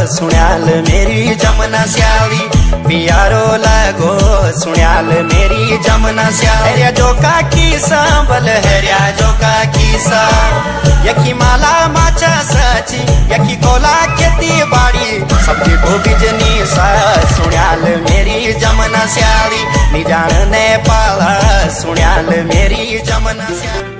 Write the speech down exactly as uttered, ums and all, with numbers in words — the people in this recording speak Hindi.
सुण्याल मेरी जमुना स्याली, पियारो लगो सुण्याल मेरी जमुना स्याली। जो का कीसा बल हरिया जो का कीसा, यकी माला माचा सची, यकी कोला खेती बाड़ी, सबकी को बिजनी सा सुण्याल मेरी जमुना स्याली। निजान ने पाला सुण्याल मेरी जमुना स्याली।